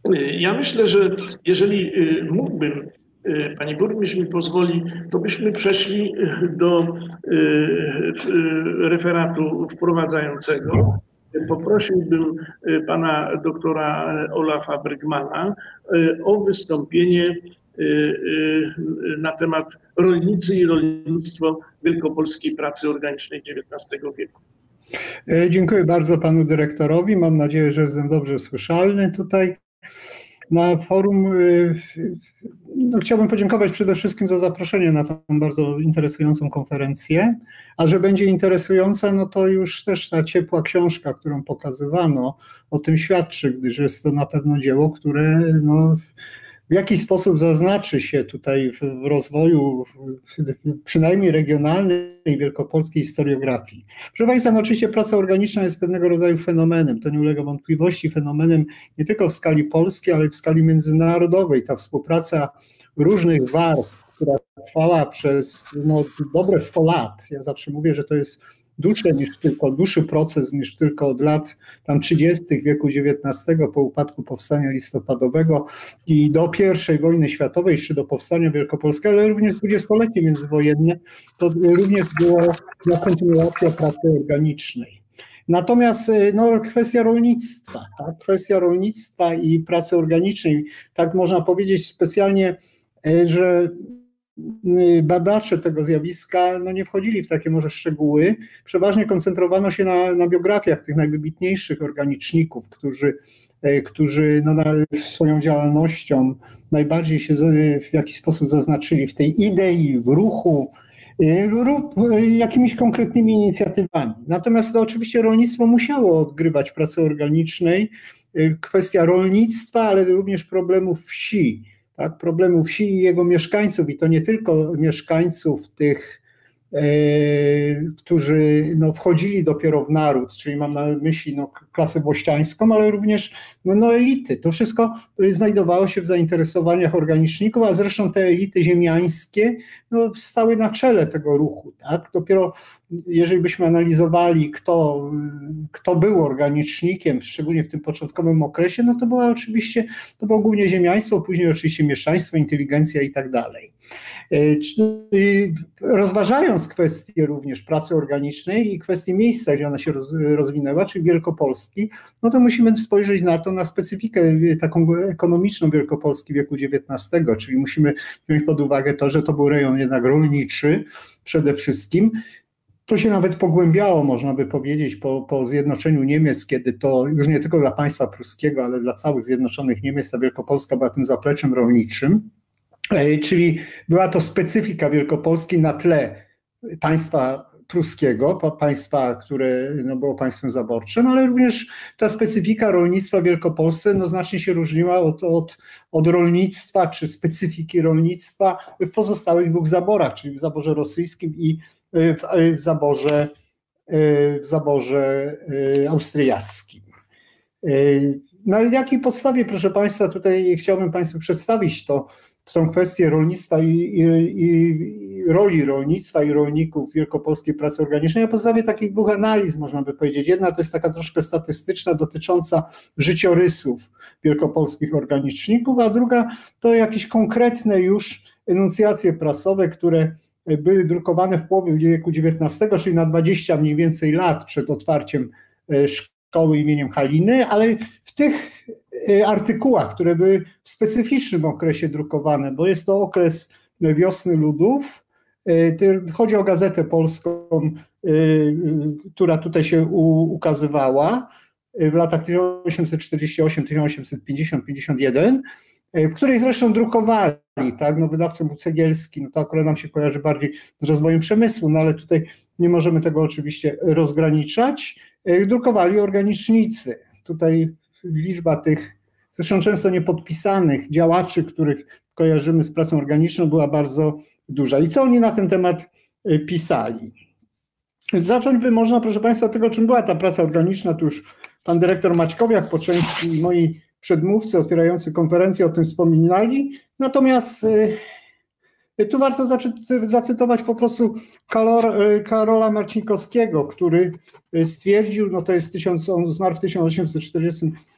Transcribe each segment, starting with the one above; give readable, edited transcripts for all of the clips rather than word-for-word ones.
Ja myślę, że jeżeli mógłbym, pani burmistrz mi pozwoli, to byśmy przeszli do referatu wprowadzającego. Poprosiłbym pana doktora Olafa Brygmana o wystąpienie na temat rolnicy i rolnictwo wielkopolskiej pracy organicznej XIX wieku. Dziękuję bardzo panu dyrektorowi. Mam nadzieję, że jestem dobrze słyszalny tutaj na forum. No, chciałbym podziękować przede wszystkim za zaproszenie na tą bardzo interesującą konferencję, a że będzie interesująca, no to już też ta ciepła książka, którą pokazywano, o tym świadczy, gdyż jest to na pewno dzieło, które no, w jakiś sposób zaznaczy się tutaj w rozwoju przynajmniej regionalnej wielkopolskiej historiografii. Proszę Państwa, no oczywiście praca organiczna jest pewnego rodzaju fenomenem, to nie ulega wątpliwości, fenomenem nie tylko w skali polskiej, ale i w skali międzynarodowej. Ta współpraca różnych warstw, która trwała przez no, dobre 100 lat. Ja zawsze mówię, że to jest dłuższy proces niż tylko od lat tam 30. wieku XIX, po upadku Powstania Listopadowego i do I wojny światowej, czy do Powstania Wielkopolskiego, ale również dwudziestolecie międzywojenne, to również była kontynuacja pracy organicznej. Natomiast no, kwestia rolnictwa, tak? Kwestia rolnictwa i pracy organicznej, tak można powiedzieć specjalnie, że badacze tego zjawiska no, nie wchodzili w takie może szczegóły. Przeważnie koncentrowano się na biografiach tych najwybitniejszych organiczników, którzy no, swoją działalnością najbardziej się w jakiś sposób zaznaczyli w tej idei, w ruchu lub jakimiś konkretnymi inicjatywami. Natomiast to oczywiście rolnictwo musiało odgrywać w pracy organicznej, kwestia rolnictwa, ale również problemów wsi. Tak, problemu wsi i jego mieszkańców, i to nie tylko mieszkańców tych, którzy no, wchodzili dopiero w naród, czyli mam na myśli no, klasę włościańską, ale również no, elity. To wszystko znajdowało się w zainteresowaniach organiczników, a zresztą te elity ziemiańskie no, stały na czele tego ruchu. Tak? Dopiero jeżeli byśmy analizowali, kto był organicznikiem, szczególnie w tym początkowym okresie, no to było głównie ziemiaństwo, później oczywiście mieszczaństwo, inteligencja i tak dalej. Rozważając kwestię również pracy organicznej i kwestię miejsca, gdzie ona się rozwinęła, czyli Wielkopolski, no to musimy spojrzeć na to, na specyfikę taką ekonomiczną Wielkopolski wieku XIX, czyli musimy wziąć pod uwagę to, że to był rejon jednak rolniczy przede wszystkim. To się nawet pogłębiało, można by powiedzieć, po zjednoczeniu Niemiec, kiedy to już nie tylko dla państwa pruskiego, ale dla całych zjednoczonych Niemiec ta Wielkopolska była tym zapleczem rolniczym. Czyli była to specyfika Wielkopolski na tle państwa pruskiego, państwa, które no, było państwem zaborczym, ale również ta specyfika rolnictwa w Wielkopolsce no, znacznie się różniła od rolnictwa czy specyfiki rolnictwa w pozostałych dwóch zaborach, czyli w zaborze rosyjskim i w zaborze austriackim. Na jakiej podstawie, proszę Państwa, tutaj chciałbym Państwu przedstawić tą kwestię rolnictwa i roli rolnictwa i rolników w wielkopolskiej pracy organicznej na podstawie takich dwóch analiz, można by powiedzieć. Jedna to jest taka troszkę statystyczna, dotycząca życiorysów wielkopolskich organiczników, a druga to jakieś konkretne już enuncjacje prasowe, które były drukowane w połowie wieku XIX, czyli na 20 mniej więcej lat przed otwarciem szkoły imieniem Haliny, ale w tych artykułach, które były w specyficznym okresie drukowane, bo jest to okres Wiosny Ludów. Chodzi o Gazetę Polską, która tutaj się ukazywała w latach 1848, 1850, 51, w której zresztą drukowali, tak, no wydawcą był Cegielski, no to akurat nam się kojarzy bardziej z rozwojem przemysłu, no ale tutaj nie możemy tego oczywiście rozgraniczać. Drukowali organicznicy. Tutaj liczba tych, zresztą często niepodpisanych działaczy, których kojarzymy z pracą organiczną, była bardzo duża. I co oni na ten temat pisali? Zacząć by można, proszę Państwa, od tego, czym była ta praca organiczna. Tu już pan dyrektor Maćkowiak po części moi przedmówcy otwierający konferencję o tym wspominali. Natomiast tu warto zacytować po prostu Karola Marcinkowskiego, który stwierdził, no to jest on zmarł w 1840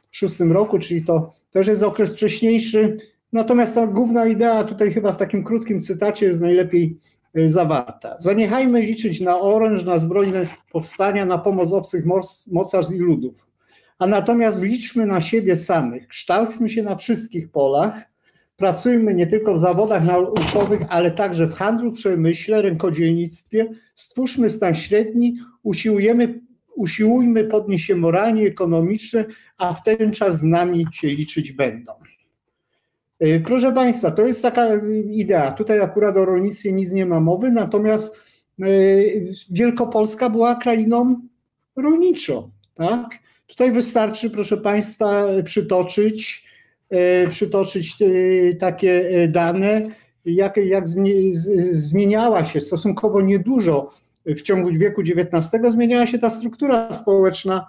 1936 roku, czyli to też jest okres wcześniejszy. Natomiast ta główna idea tutaj chyba w takim krótkim cytacie jest najlepiej zawarta. Zaniechajmy liczyć na oręż, na zbrojne powstania, na pomoc obcych mocarstw i ludów. A natomiast liczmy na siebie samych, kształćmy się na wszystkich polach, pracujmy nie tylko w zawodach naukowych, ale także w handlu, przemyśle, rękodzielnictwie, stwórzmy stan średni, usiłujmy podnieść się moralnie, ekonomicznie, a w ten czas z nami się liczyć będą. Proszę Państwa, to jest taka idea. Tutaj akurat o rolnictwie nic nie ma mowy, natomiast Wielkopolska była krainą rolniczą. Tak? Tutaj wystarczy, proszę Państwa, przytoczyć takie dane, jak zmieniała się stosunkowo niedużo w ciągu wieku XIX, zmieniała się ta struktura społeczna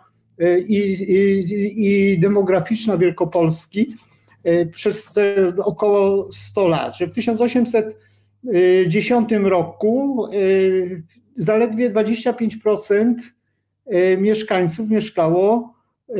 i demograficzna Wielkopolski przez około 100 lat, że w 1810 roku zaledwie 25% mieszkańców mieszkało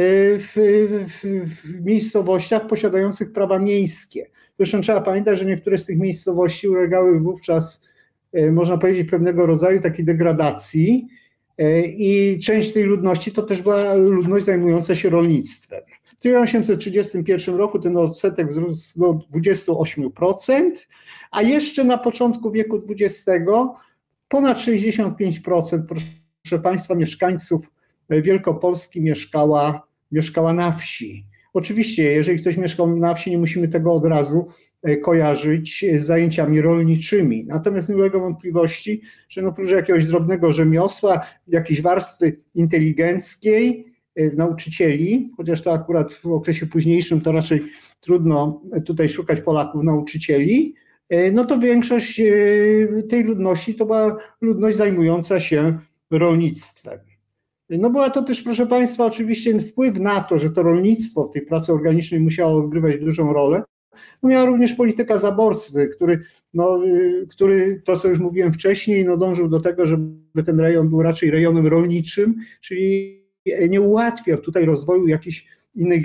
w miejscowościach posiadających prawa miejskie. Zresztą trzeba pamiętać, że niektóre z tych miejscowości ulegały wówczas, można powiedzieć, pewnego rodzaju takiej degradacji i część tej ludności to też była ludność zajmująca się rolnictwem. W 1831 roku ten odsetek wzrósł do 28%, a jeszcze na początku wieku XX ponad 65%, proszę Państwa, mieszkańców Wielkopolski mieszkała na wsi. Oczywiście, jeżeli ktoś mieszkał na wsi, nie musimy tego od razu kojarzyć z zajęciami rolniczymi. Natomiast nie ulega wątpliwości, że oprócz jakiegoś drobnego rzemiosła, jakiejś warstwy inteligenckiej, nauczycieli, chociaż to akurat w okresie późniejszym to raczej trudno tutaj szukać Polaków nauczycieli, no to większość tej ludności to była ludność zajmująca się rolnictwem. No była to też, proszę Państwa, oczywiście wpływ na to, że to rolnictwo w tej pracy organicznej musiało odgrywać dużą rolę. No miała również polityka zaborcy, który to, co już mówiłem wcześniej, dążył do tego, żeby ten rejon był raczej rejonem rolniczym, czyli nie ułatwiał tutaj rozwoju jakichś innych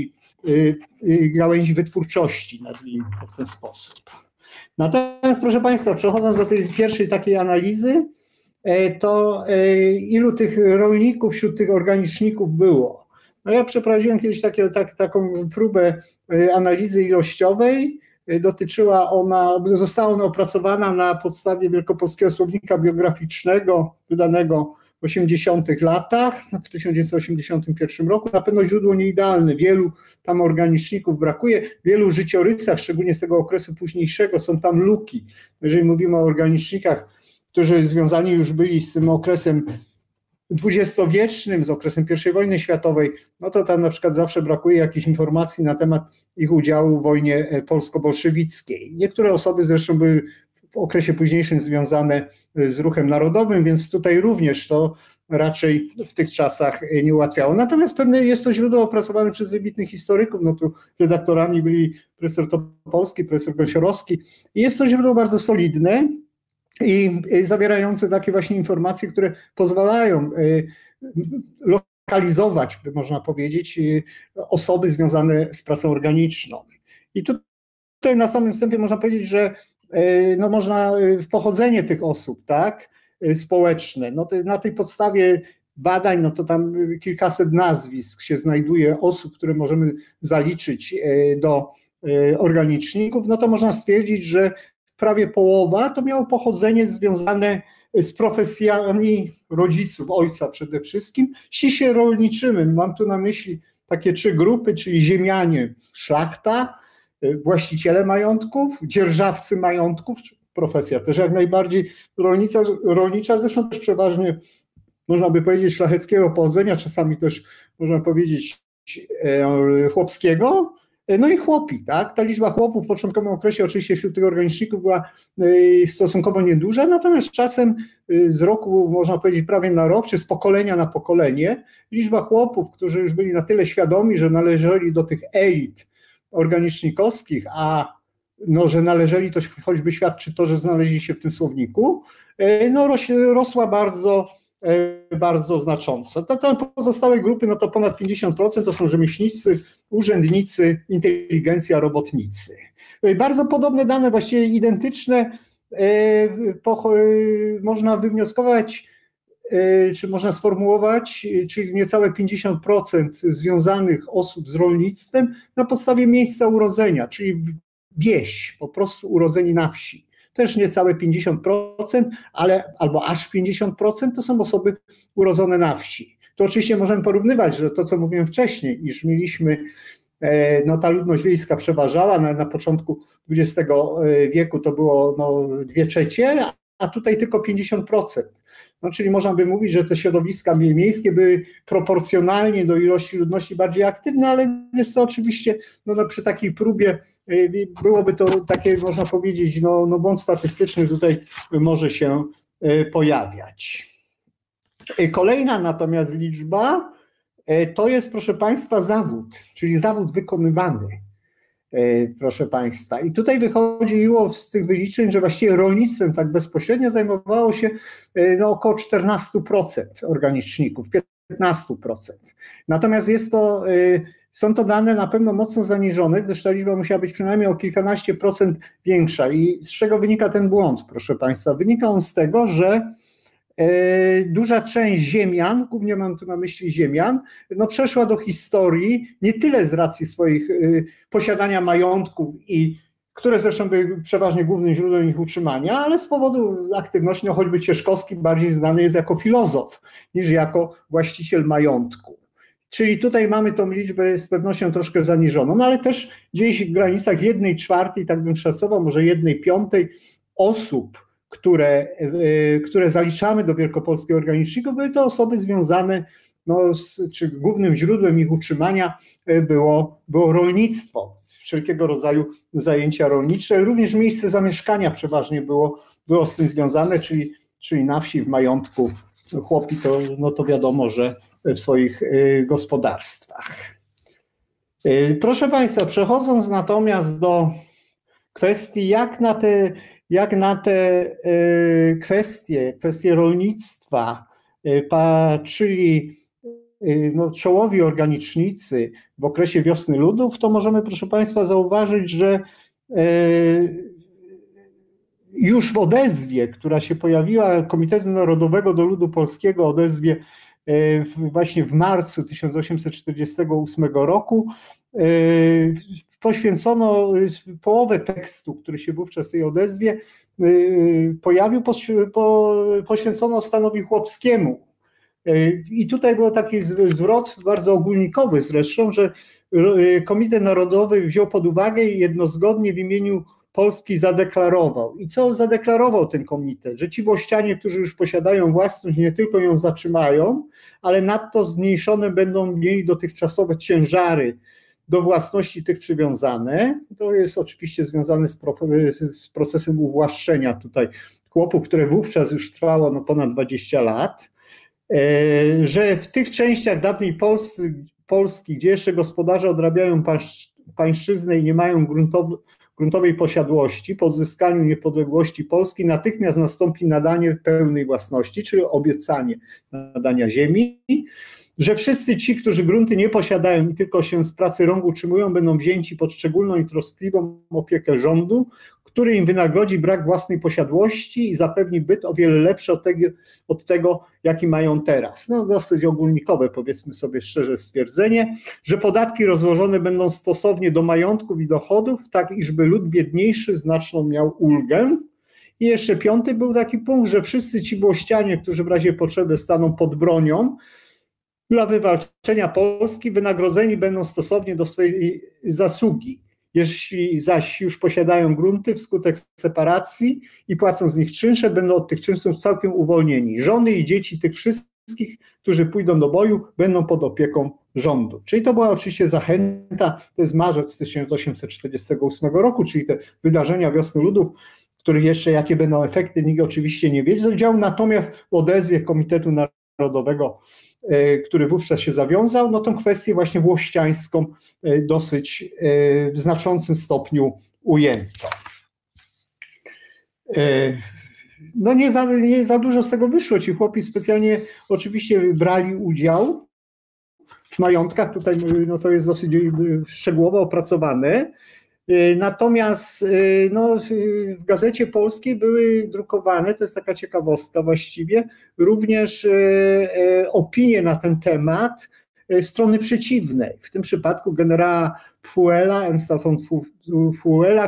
gałęzi wytwórczości, nazwijmy to w ten sposób. Natomiast, proszę Państwa, przechodząc do tej pierwszej takiej analizy, to ilu tych rolników wśród tych organiczników było? No ja przeprowadziłem kiedyś taką próbę analizy ilościowej. Została ona opracowana na podstawie Wielkopolskiego Słownika Biograficznego, wydanego w 80-tych latach, w 1981 roku. Na pewno źródło nieidealne, wielu tam organiczników brakuje, w wielu życiorysach, szczególnie z tego okresu późniejszego, są tam luki. Jeżeli mówimy o organicznikach, którzy związani już byli z tym okresem dwudziestowiecznym, z okresem I wojny światowej, no to tam na przykład zawsze brakuje jakichś informacji na temat ich udziału w wojnie polsko-bolszewickiej. Niektóre osoby zresztą były w okresie późniejszym związane z ruchem narodowym, więc tutaj również to raczej w tych czasach nie ułatwiało. Natomiast pewne jest to źródło opracowane przez wybitnych historyków, no tu redaktorami byli profesor Topolski, profesor Gąsiorowski. Jest to źródło bardzo solidne i zawierające takie właśnie informacje, które pozwalają lokalizować, można powiedzieć, osoby związane z pracą organiczną. I tutaj na samym wstępie można powiedzieć, że no można pochodzenie tych osób, tak, społeczne, no to na tej podstawie badań, no to tam kilkaset nazwisk się znajduje osób, które możemy zaliczyć do organiczników, no to można stwierdzić, że prawie połowa to miało pochodzenie związane z profesjami rodziców, ojca przede wszystkim, ściśle rolniczymi. Mam tu na myśli takie 3 grupy, czyli ziemianie, szlachta, właściciele majątków, dzierżawcy majątków, profesja też jak najbardziej rolnicza, zresztą też przeważnie można by powiedzieć szlacheckiego pochodzenia, czasami też można powiedzieć chłopskiego, no i chłopi, tak? Ta liczba chłopów w początkowym okresie oczywiście wśród tych organiczników była stosunkowo nieduża, natomiast czasem z roku, można powiedzieć prawie na rok, czy z pokolenia na pokolenie, liczba chłopów, którzy już byli na tyle świadomi, że należeli do tych elit organicznikowskich, a no, że należeli, to choćby świadczy to, że znaleźli się w tym słowniku, no rosła bardzo bardzo znaczące. Te pozostałe grupy, no to ponad 50% to są rzemieślnicy, urzędnicy, inteligencja, robotnicy. Bardzo podobne dane, właściwie identyczne, można wywnioskować, czy można sformułować, czyli niecałe 50% związanych osób z rolnictwem na podstawie miejsca urodzenia, czyli wieś, po prostu urodzeni na wsi. Też niecałe 50%, albo aż 50% to są osoby urodzone na wsi. To oczywiście możemy porównywać, że to, co mówiłem wcześniej, iż mieliśmy, no ta ludność wiejska przeważała, na początku XX wieku to było 2/3, a tutaj tylko 50%. No, czyli można by mówić, że te środowiska miejskie były proporcjonalnie do ilości ludności bardziej aktywne, ale jest to oczywiście przy takiej próbie byłoby to takie, można powiedzieć, błąd statystyczny tutaj może się pojawiać. Kolejna natomiast liczba to jest, proszę Państwa, zawód, czyli zawód wykonywany. Proszę Państwa. I tutaj wychodziło z tych wyliczeń, że właściwie rolnictwem tak bezpośrednio zajmowało się około 14% organiczników, 15%. Natomiast są to dane na pewno mocno zaniżone, gdyż ta liczba musiała być przynajmniej o kilkanaście procent większa. I z czego wynika ten błąd, proszę Państwa? Wynika on z tego, że duża część ziemian, głównie mam tu na myśli ziemian, przeszła do historii nie tyle z racji swoich posiadania majątków, które zresztą były przeważnie głównym źródłem ich utrzymania, ale z powodu aktywności, choćby Cieszkowski bardziej znany jest jako filozof niż jako właściciel majątku. Czyli tutaj mamy tą liczbę z pewnością troszkę zaniżoną, ale też gdzieś w granicach 1/4, tak bym szacował, może 1/5 osób, które zaliczamy do wielkopolskiego organiczników, były to osoby związane, czy głównym źródłem ich utrzymania było rolnictwo, wszelkiego rodzaju zajęcia rolnicze, również miejsce zamieszkania przeważnie było z tym związane, czyli na wsi, w majątku. Chłopi to wiadomo, że w swoich gospodarstwach. Proszę Państwa, przechodząc natomiast do kwestii, jak na te kwestie rolnictwa patrzyli czołowi organicznicy w okresie Wiosny Ludów, to możemy, proszę Państwa, zauważyć, że już w odezwie, która się pojawiła Komitetu Narodowego do Ludu Polskiego, odezwie właśnie w marcu 1848 roku, poświęcono połowę tekstu, który się wówczas w tej odezwie pojawił, poświęcono stanowi chłopskiemu. I tutaj był taki zwrot, bardzo ogólnikowy zresztą, że Komitet Narodowy wziął pod uwagę i jednozgodnie w imieniu Polski zadeklarował. I co zadeklarował ten komitet? Że ci włościanie, którzy już posiadają własność, nie tylko ją zatrzymają, ale nadto zmniejszone będą mieli dotychczasowe ciężary do własności tych przywiązane. To jest oczywiście związane z procesem uwłaszczenia tutaj chłopów, które wówczas już trwało ponad 20 lat, że w tych częściach dawnej Polski, gdzie jeszcze gospodarze odrabiają pańszczyznę i nie mają gruntowej posiadłości, po odzyskaniu niepodległości Polski natychmiast nastąpi nadanie pełnej własności, czyli obiecanie nadania ziemi, że wszyscy ci, którzy grunty nie posiadają i tylko się z pracy rąk utrzymują, będą wzięci pod szczególną i troskliwą opiekę rządu, który im wynagrodzi brak własnej posiadłości i zapewni byt o wiele lepszy od tego, jaki mają teraz. Dosyć ogólnikowe, powiedzmy sobie szczerze, stwierdzenie, że podatki rozłożone będą stosownie do majątków i dochodów, tak iżby lud biedniejszy znaczną miał ulgę. I jeszcze 5. był taki punkt, że wszyscy ci włościanie, którzy w razie potrzeby staną pod bronią dla wywalczenia Polski, wynagrodzeni będą stosownie do swojej zasługi. Jeśli zaś już posiadają grunty, wskutek separacji i płacą z nich czynsze, będą od tych czynszów całkiem uwolnieni. Żony i dzieci tych wszystkich, którzy pójdą do boju, będą pod opieką rządu. Czyli to była oczywiście zachęta, to jest marzec 1848 roku, czyli te wydarzenia Wiosny Ludów, których jeszcze jakie będą efekty, nikt oczywiście nie wiedział, natomiast w odezwie Komitetu Narodowego, który wówczas się zawiązał, tą kwestię właśnie włościańską dosyć w znaczącym stopniu ujęto. no nie za dużo z tego wyszło. Ci chłopi specjalnie oczywiście brali udział w majątkach, tutaj no to jest dosyć szczegółowo opracowane. Natomiast no, w Gazecie Polskiej były drukowane, to jest taka ciekawostka właściwie, również opinie na ten temat strony przeciwnej. W tym przypadku generała Pfuela, Ernsta von Pfuela,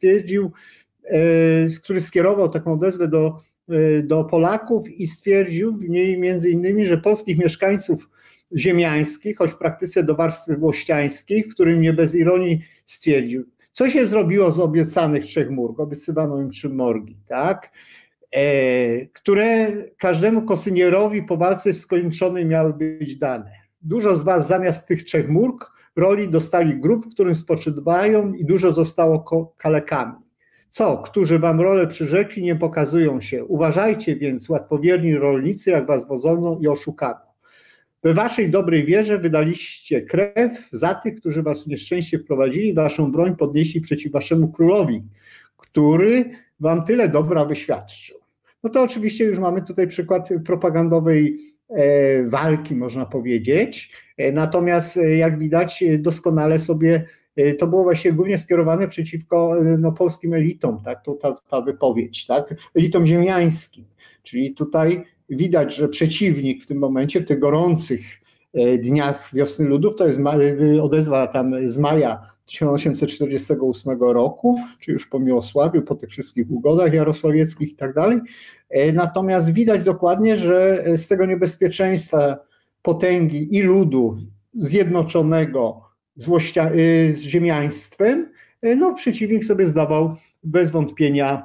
który skierował taką odezwę do Polaków i stwierdził w niej między innymi, że polskich mieszkańców ziemiańskich, choć w praktyce do warstwy włościańskiej, w którym nie bez ironii stwierdził, co się zrobiło z obiecanych 3 mórg, obiecywano im 3 morgi, tak? Które każdemu kosynierowi po walce skończonej miały być dane. Dużo z was zamiast tych 3 mórg roli dostali grup, w którym spoczywają i dużo zostało kalekami. Co, którzy wam rolę przyrzekli, nie pokazują się. Uważajcie więc, łatwowierni rolnicy, jak was wodzono i oszukano. We waszej dobrej wierze wydaliście krew za tych, którzy was w nieszczęście wprowadzili, waszą broń podnieśli przeciw waszemu królowi, który wam tyle dobra wyświadczył. No to oczywiście już mamy tutaj przykład propagandowej walki, można powiedzieć. Natomiast jak widać doskonale sobie to było właśnie głównie skierowane przeciwko polskim elitom, tak? Ta wypowiedź, tak? Elitom ziemiańskim. Czyli tutaj widać, że przeciwnik w tym momencie, w tych gorących dniach Wiosny Ludów, to jest odezwa tam z maja 1848 roku, czy już po Miłosławiu, po tych wszystkich ugodach jarosławieckich i tak dalej. Natomiast widać dokładnie, że z tego niebezpieczeństwa potęgi i ludu zjednoczonego z ziemiaństwem, no przeciwnik sobie zdawał bez wątpienia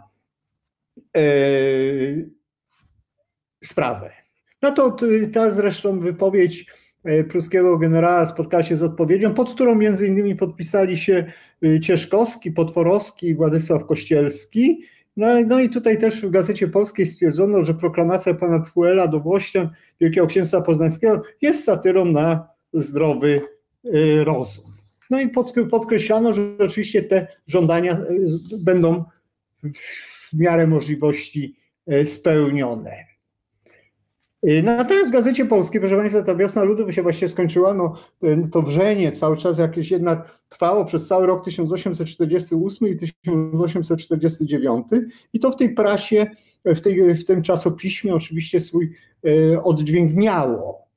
sprawę. No to ta zresztą wypowiedź pruskiego generała spotkała się z odpowiedzią, pod którą między innymi podpisali się Cieszkowski, Potworowski i Władysław Kościelski. No i tutaj też w Gazecie Polskiej stwierdzono, że proklamacja pana Pfuela do Włościan Wielkiego Księstwa Poznańskiego jest satyrą na zdrowy rozum. No i podkreślano, że oczywiście te żądania będą w miarę możliwości spełnione. Natomiast w Gazecie Polskiej, proszę Państwa, ta Wiosna Ludów się właściwie skończyła, no to wrzenie cały czas jakieś jednak trwało przez cały rok 1848 i 1849 i to w tej prasie, w tym czasopiśmie oczywiście swój oddźwięk miało.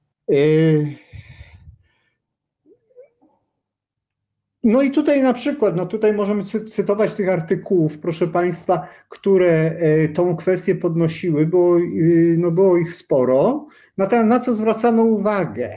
No i tutaj na przykład, no tutaj możemy cytować tych artykułów, proszę Państwa, które tą kwestię podnosiły, było ich sporo. Na co zwracano uwagę?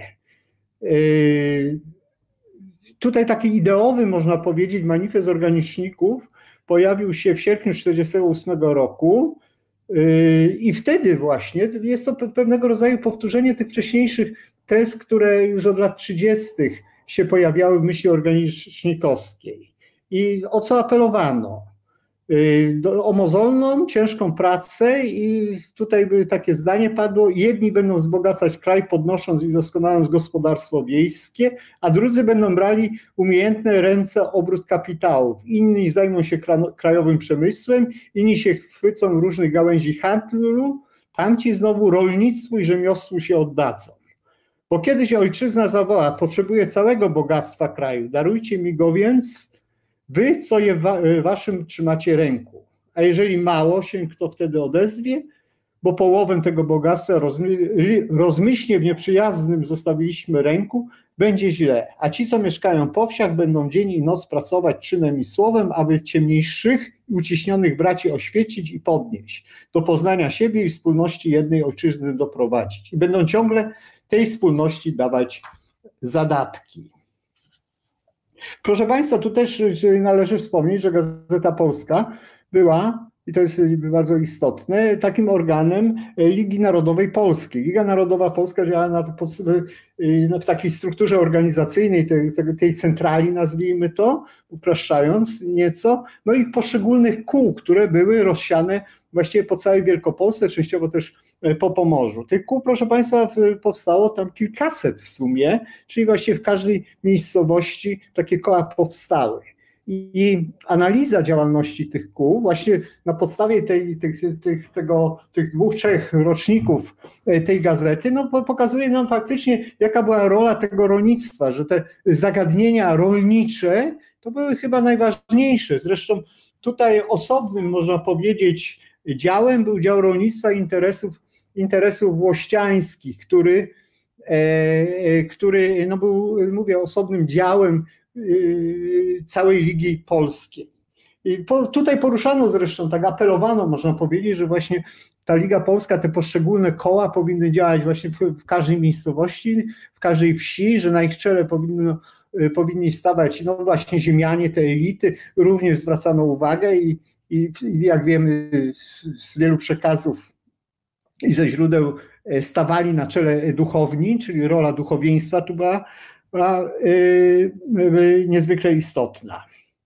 Tutaj taki ideowy, można powiedzieć, manifest organiczników pojawił się w sierpniu 1948 roku i wtedy właśnie jest to pewnego rodzaju powtórzenie tych wcześniejszych tez, które już od lat 30. się pojawiały w myśli organicznikowskiej. I o co apelowano? O mozolną, ciężką pracę i tutaj by takie zdanie padło, jedni będą wzbogacać kraj, podnosząc i doskonaląc gospodarstwo wiejskie, a drudzy będą brali umiejętne ręce obrót kapitałów. Inni zajmą się krajowym przemysłem, inni się chwycą różnych gałęzi handlu, tamci znowu rolnictwu i rzemiosłu się oddadzą. Bo kiedy się ojczyzna zawoła, potrzebuje całego bogactwa kraju, darujcie mi go więc, wy, co je waszym trzymacie ręku. A jeżeli mało się kto wtedy odezwie, bo połowę tego bogactwa rozmyślnie w nieprzyjaznym zostawiliśmy ręku, będzie źle. A ci, co mieszkają po wsiach, będą dzień i noc pracować czynem i słowem, aby ciemniejszych i uciśnionych braci oświecić i podnieść, do poznania siebie i wspólności jednej ojczyzny doprowadzić. I będą ciągle tej wspólności dawać zadatki. Proszę Państwa, tu też należy wspomnieć, że Gazeta Polska była, i to jest bardzo istotne, takim organem Ligi Narodowej Polskiej. Liga Narodowa Polska działa w takiej strukturze organizacyjnej, tej centrali, nazwijmy to, upraszczając nieco, no i poszczególnych kół, które były rozsiane właściwie po całej Wielkopolsce, częściowo też po Pomorzu. Tych kół, proszę Państwa, powstało tam kilkaset w sumie, czyli właściwie w każdej miejscowości takie koła powstały. I analiza działalności tych kół właśnie na podstawie tych 2-3 roczników tej gazety no, pokazuje nam faktycznie, jaka była rola tego rolnictwa, że te zagadnienia rolnicze to były chyba najważniejsze. Zresztą tutaj osobnym, można powiedzieć, działem był dział rolnictwa i interesów włościańskich, który no był, mówię, osobnym działem całej Ligi Polskiej. I tutaj poruszano zresztą, tak apelowano, można powiedzieć, że właśnie ta Liga Polska, te poszczególne koła powinny działać właśnie w każdej miejscowości, w każdej wsi, że na ich czele powinni stawać no właśnie ziemianie, te elity. Również zwracano uwagę i jak wiemy z wielu przekazów i ze źródeł stawali na czele duchowni, czyli rola duchowieństwa tu była niezwykle istotna.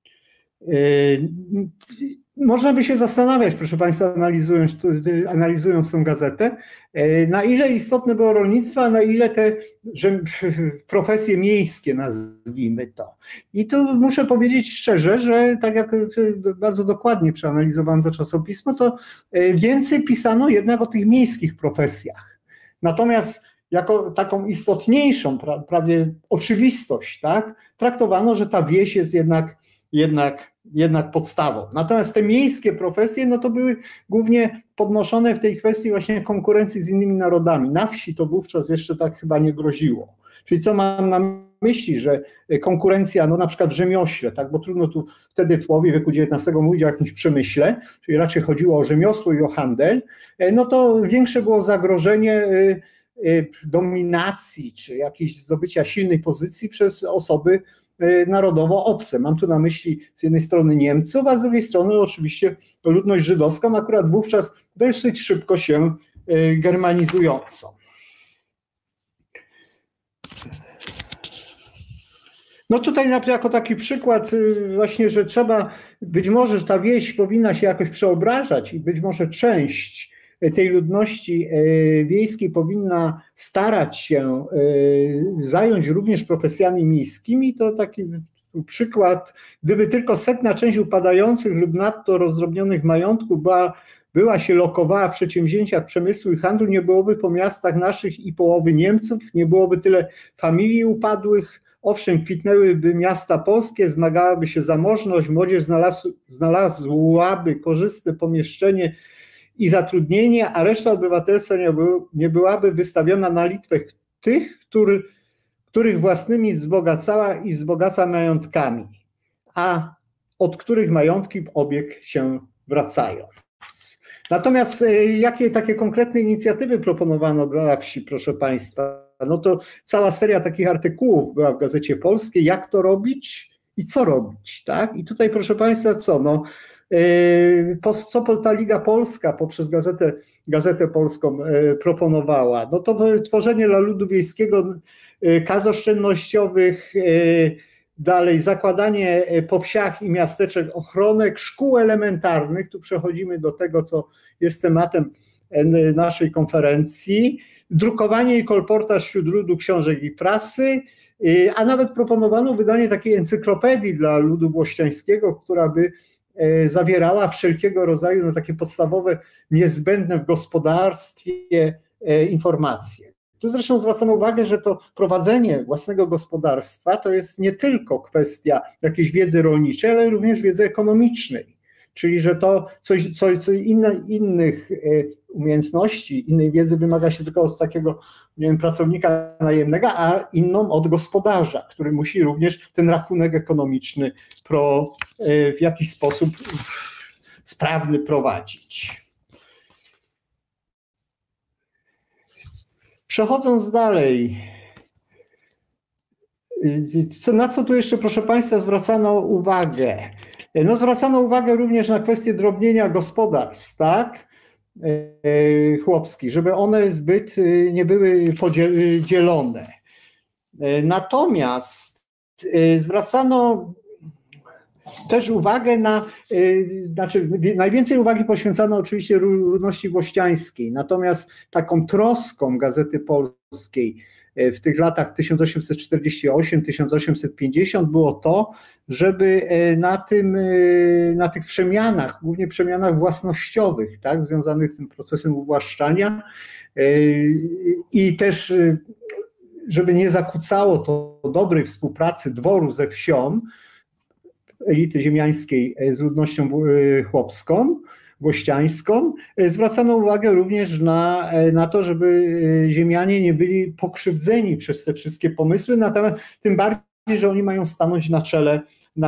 Można by się zastanawiać, proszę Państwa, analizując tę gazetę, na ile istotne było rolnictwo, a na ile te profesje miejskie, nazwijmy to. I tu muszę powiedzieć szczerze, że tak jak bardzo dokładnie przeanalizowałem to czasopismo, to więcej pisano jednak o tych miejskich profesjach. Natomiast jako taką istotniejszą, prawie oczywistość, tak, traktowano, że ta wieś jest jednak podstawą. Natomiast te miejskie profesje, no to były głównie podnoszone w tej kwestii właśnie konkurencji z innymi narodami. Na wsi to wówczas jeszcze tak chyba nie groziło. Czyli co mam na myśli, że konkurencja, no na przykład w rzemiośle, tak, bo trudno tu wtedy w połowie wieku XIX mówić o jakimś przemyśle, czyli raczej chodziło o rzemiosło i o handel, no to większe było zagrożenie dominacji, czy jakieś zdobycia silnej pozycji przez osoby narodowo obce. Mam tu na myśli z jednej strony Niemców, a z drugiej strony oczywiście ludność żydowską, akurat wówczas dosyć szybko się germanizującą. No tutaj jako taki przykład właśnie, że trzeba, być może że ta wieś powinna się jakoś przeobrażać i być może część tej ludności wiejskiej powinna starać się zająć również profesjami miejskimi, to taki przykład, gdyby tylko 100 część upadających lub nadto rozdrobnionych majątków była się lokowała w przedsięwzięciach przemysłu i handlu, nie byłoby po miastach naszych i połowy Niemców, nie byłoby tyle familii upadłych. Owszem, kwitnęłyby miasta polskie, zmagałaby się zamożność, młodzież znalazłaby korzystne pomieszczenie i zatrudnienie, a reszta obywatelstwa nie byłaby wystawiona na Litwę tych, których własnymi wzbogacała i wzbogaca majątkami, a od których majątki w obieg się wracają. Natomiast jakie takie konkretne inicjatywy proponowano dla wsi, proszę Państwa? No to cała seria takich artykułów była w Gazecie Polskiej, jak to robić i co robić, tak? I tutaj, proszę Państwa, co? No, co ta Liga Polska poprzez Gazetę Polską proponowała? No to tworzenie dla ludu wiejskiego kas oszczędnościowych, dalej zakładanie po wsiach i miasteczek ochronek, szkół elementarnych, tu przechodzimy do tego, co jest tematem naszej konferencji, drukowanie i kolportaż wśród ludu książek i prasy, a nawet proponowano wydanie takiej encyklopedii dla ludu włościańskiego, która by zawierała wszelkiego rodzaju no, takie podstawowe, niezbędne w gospodarstwie informacje. Tu zresztą zwracano uwagę, że to prowadzenie własnego gospodarstwa to jest nie tylko kwestia jakiejś wiedzy rolniczej, ale również wiedzy ekonomicznej. Czyli, że to coś innych umiejętności, innej wiedzy wymaga się tylko od takiego, nie wiem, pracownika najemnego, a inną od gospodarza, który musi również ten rachunek ekonomiczny w jakiś sposób sprawny prowadzić. Przechodząc dalej, na co tu jeszcze, proszę Państwa, zwracano uwagę? No, zwracano uwagę również na kwestię drobnienia gospodarstw, tak, chłopskich, żeby one zbyt nie były podzielone. Natomiast zwracano też uwagę na, znaczy najwięcej uwagi poświęcano oczywiście ludności włościańskiej, natomiast taką troską Gazety Polskiej w tych latach 1848-1850 było to, żeby na tych przemianach, głównie przemianach własnościowych, tak, związanych z tym procesem uwłaszczania i też żeby nie zakłócało to dobrej współpracy dworu ze wsią, elity ziemiańskiej z ludnością chłopską, włościańską, zwracano uwagę również na to, żeby ziemianie nie byli pokrzywdzeni przez te wszystkie pomysły, natomiast tym bardziej, że oni mają stanąć na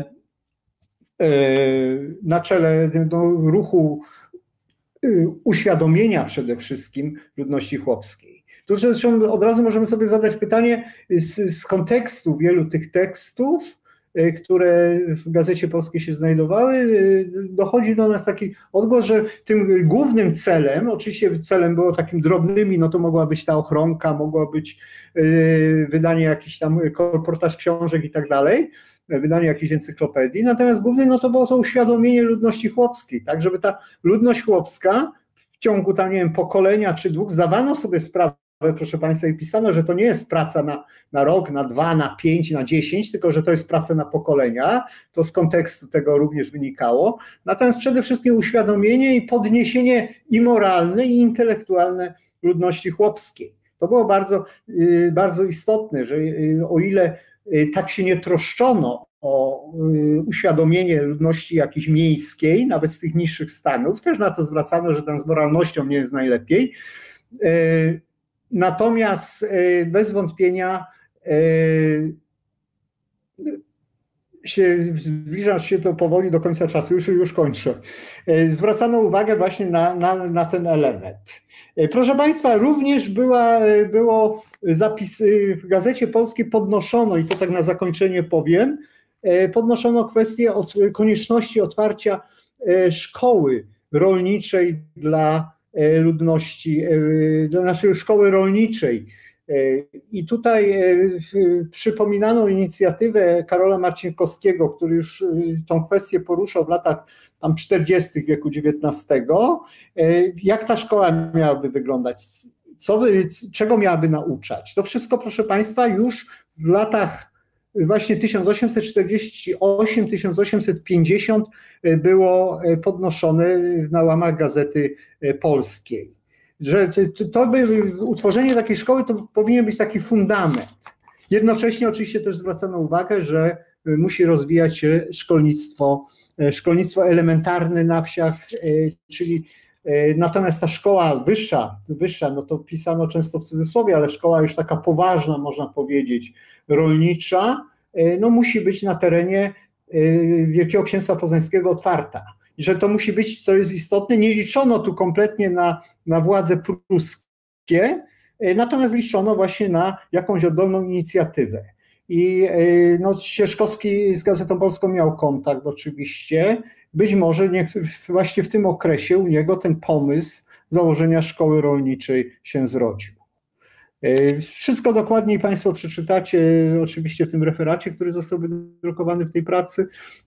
czele ruchu uświadomienia przede wszystkim ludności chłopskiej. Tu zresztą od razu możemy sobie zadać pytanie z kontekstu wielu tych tekstów, które w Gazecie Polskiej się znajdowały, dochodzi do nas taki odgłos, że tym głównym celem, oczywiście celem było takim drobnymi, no to mogła być ta ochronka, mogło być wydanie jakichś tam kolportaż książek i tak dalej, wydanie jakiejś encyklopedii, natomiast głównie no to było to uświadomienie ludności chłopskiej, tak, żeby ta ludność chłopska w ciągu tam, nie wiem, pokolenia czy dwóch zdawano sobie sprawę, proszę Państwa, i pisano, że to nie jest praca na rok, na 2, na 5, na 10, tylko że to jest praca na pokolenia. To z kontekstu tego również wynikało. Natomiast przede wszystkim uświadomienie i podniesienie i moralne, i intelektualne ludności chłopskiej. To było bardzo, bardzo istotne, że o ile tak się nie troszczono o uświadomienie ludności jakiejś miejskiej, nawet z tych niższych stanów, też na to zwracano, że tam z moralnością nie jest najlepiej. Natomiast bez wątpienia zbliża się to powoli do końca czasu, już kończę. Zwracano uwagę właśnie na ten element. Proszę Państwa, również było zapis w Gazecie Polskiej podnoszono, i to tak na zakończenie powiem, podnoszono kwestię konieczności otwarcia szkoły rolniczej dla ludności, do naszej szkoły rolniczej. I tutaj przypominano inicjatywę Karola Marcinkowskiego, który już tą kwestię poruszał w latach tam 40. wieku XIX. Jak ta szkoła miałaby wyglądać? Czego miałaby nauczać? To wszystko, proszę Państwa, już w latach właśnie 1848-1850 było podnoszone na łamach Gazety Polskiej. Że utworzenie takiej szkoły to powinien być taki fundament. Jednocześnie oczywiście też zwracano uwagę, że musi rozwijać się szkolnictwo elementarne na wsiach, czyli natomiast ta szkoła wyższa, no to pisano często w cudzysłowie, ale szkoła już taka poważna, można powiedzieć, rolnicza, no musi być na terenie Wielkiego Księstwa Poznańskiego otwarta. I że to musi być, co jest istotne, nie liczono tu kompletnie na władze pruskie, natomiast liczono właśnie na jakąś oddolną inicjatywę. I no, Ścieżkowski z Gazetą Polską miał kontakt oczywiście. Być może właśnie w tym okresie u niego ten pomysł założenia szkoły rolniczej się zrodził. Wszystko dokładniej Państwo przeczytacie oczywiście w tym referacie, który został wydrukowany w tej pracy.